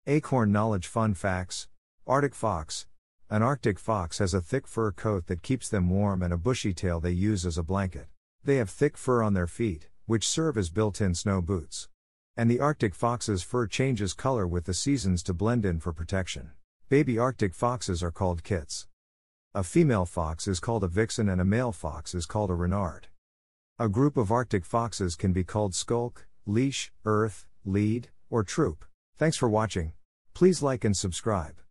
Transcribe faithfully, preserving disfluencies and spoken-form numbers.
Acorn Knowledge Fun Facts. Arctic fox. An Arctic fox has a thick fur coat that keeps them warm and a bushy tail they use as a blanket. They have thick fur on their feet, which serve as built-in snow boots. And the Arctic fox's fur changes color with the seasons to blend in for protection. Baby Arctic foxes are called kits. A female fox is called a vixen and a male fox is called a renard. A group of Arctic foxes can be called skulk, leash, earth, lead, or troop. Thanks for watching. Please like and subscribe.